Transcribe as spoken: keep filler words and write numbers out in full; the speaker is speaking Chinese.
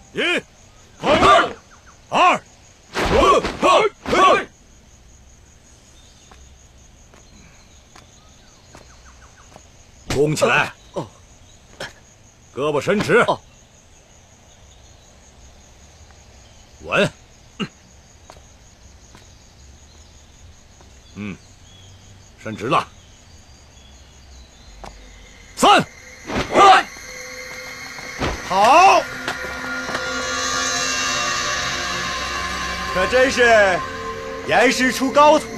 一，二，二，弓起来。哦。胳膊伸直。哦。稳。嗯，伸直了。三，二， 好。可真是严师出高徒